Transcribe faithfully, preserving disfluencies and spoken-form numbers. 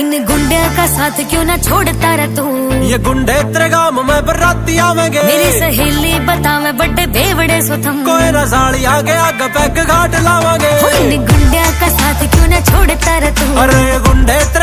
इन गुंडे का साथ क्यों ना छोड़ता रह तू। ये गुंडे तेरे गांव में बराती आवेंगे। मेरी सहेली बतावे बड़े बेवड़े सुथम। कोई ना साड़ी आगे आगे पैक घाट लावांगे। इन गुंडे का साथ क्यों ना छोड़ता रह तू। अरे ये गुंडे